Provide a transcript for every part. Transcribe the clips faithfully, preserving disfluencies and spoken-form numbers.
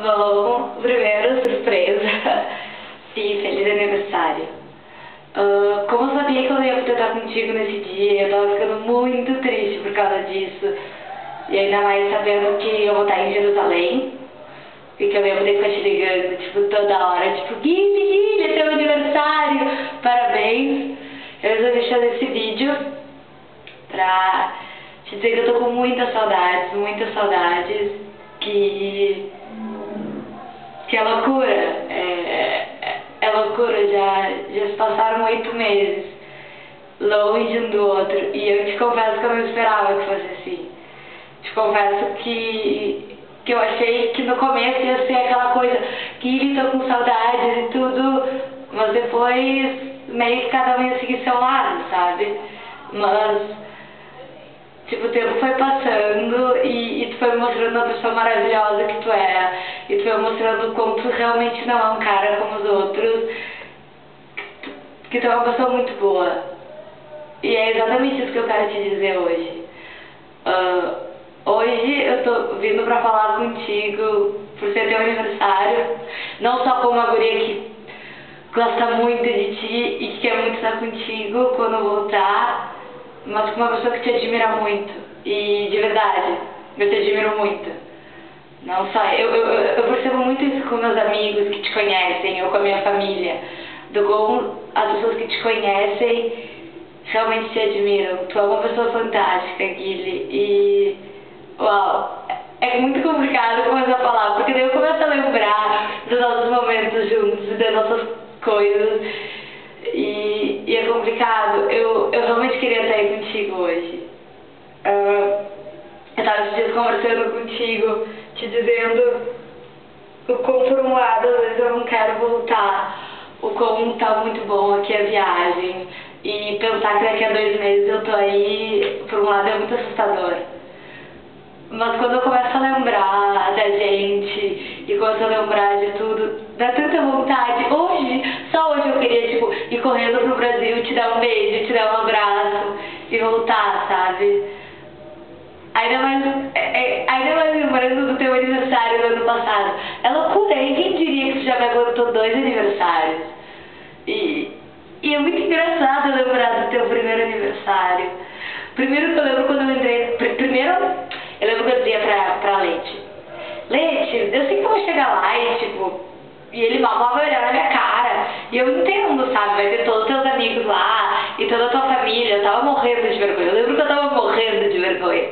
Bom, primeiro, surpresa e feliz aniversário. Uh, como eu sabia que eu ia poder estar contigo nesse dia, eu tava ficando muito triste por causa disso. E ainda mais sabendo que eu vou estar em Jerusalém e que eu ia poder ficar te ligando, tipo, toda hora, tipo, Gui, Gui, é teu aniversário, parabéns. Eu resolvi fazer esse vídeo pra te dizer que eu tô com muitas saudades, muitas saudades, que... que é loucura, é, é loucura, já, já se passaram oito meses longe um do outro e eu te confesso que eu não esperava que fosse assim. Te confesso que, que eu achei que no começo ia ser aquela coisa que ele tô com saudades e tudo, mas depois meio que cada um ia seguir seu lado, sabe? Mas tipo, o tempo foi passando e, e tu foi me mostrando a pessoa maravilhosa que tu é. E tu foi mostrando como tu realmente não é um cara como os outros. Que tu, que tu é uma pessoa muito boa. E é exatamente isso que eu quero te dizer hoje. Uh, hoje eu tô vindo pra falar contigo por ser teu aniversário. Não só como uma guria que gosta muito de ti e que quer muito estar contigo quando voltar, mas com uma pessoa que te admira muito, e de verdade, eu te admiro muito. Não só, eu, eu, eu percebo muito isso com meus amigos que te conhecem, ou com a minha família, do como as pessoas que te conhecem realmente te admiram. Tu é uma pessoa fantástica, Guilherme, e uau, é muito complicado começar a falar, porque daí eu começo a lembrar dos nossos momentos juntos, e das nossas coisas. E, e é complicado. Eu, eu realmente queria estar aí contigo hoje. Uh, eu estava esses dias conversando contigo, te dizendo o quão por um lado às vezes eu não quero voltar, o quão tá muito bom aqui a viagem, e pensar que daqui a dois meses eu tô aí, por um lado é muito assustador. Mas quando eu começo a lembrar da gente e começo a lembrar de tudo, dá tanta vontade. Hoje, só hoje eu queria, tipo, ir correndo pro Brasil, te dar um beijo, te dar um abraço e voltar, sabe? Ainda mais, é, é, ainda mais lembrando do teu aniversário do ano passado. É loucura, hein? Quem diria que tu já me aguentou dois aniversários? E, e é muito engraçado lembrar do teu primeiro aniversário. Primeiro que eu lembro quando eu entrei... Pr primeiro... Eu lembro que eu dizia pra, pra Leite, Leite, eu sei que eu vou chegar lá e tipo, e ele mal vai olhar na minha cara, e eu entendo, sabe, vai ter todos os teus amigos lá, e toda a tua família, eu tava morrendo de vergonha, eu lembro que eu tava morrendo de vergonha.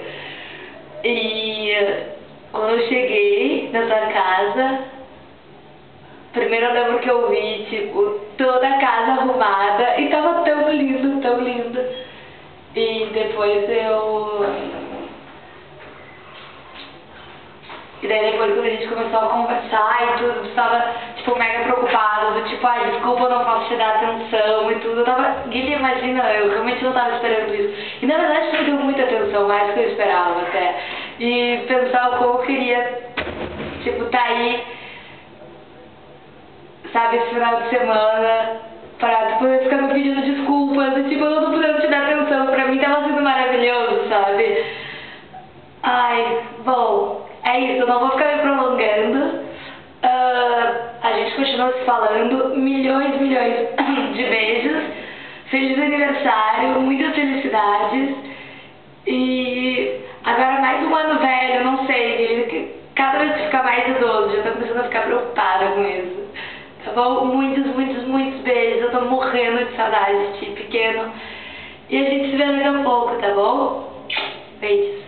E quando eu cheguei na tua casa, primeiro eu lembro que eu vi, tipo, toda a casa arrumada, e tava tão lindo, tão lindo. E depois eu... E daí depois quando a gente começou a conversar e tudo, tu tava, tipo, mega preocupada, do tipo, ai, desculpa, eu não posso te dar atenção e tudo. Eu tava, Guilherme, imagina, eu realmente não tava esperando isso. E na verdade tu me deu muita atenção, mais do que eu esperava até. E pensar o como eu queria, tipo, tá aí, sabe, esse final de semana, pra depois ficar me pedindo desculpas, e tipo, eu não tô podendo te dar atenção, pra mim tava sendo maravilhoso, sabe? Ai, bom... É isso, eu não vou ficar me prolongando. Uh, a gente continua se falando. Milhões, milhões de beijos. Feliz aniversário, muitas felicidades. E agora mais um ano velho, não sei. Cada vez que fica mais idoso, já tô começando a ficar preocupada com isso. Tá bom? Muitos, muitos, muitos beijos. Eu tô morrendo de saudade de ti, pequeno. E a gente se vê daqui a pouco, tá bom? Beijos.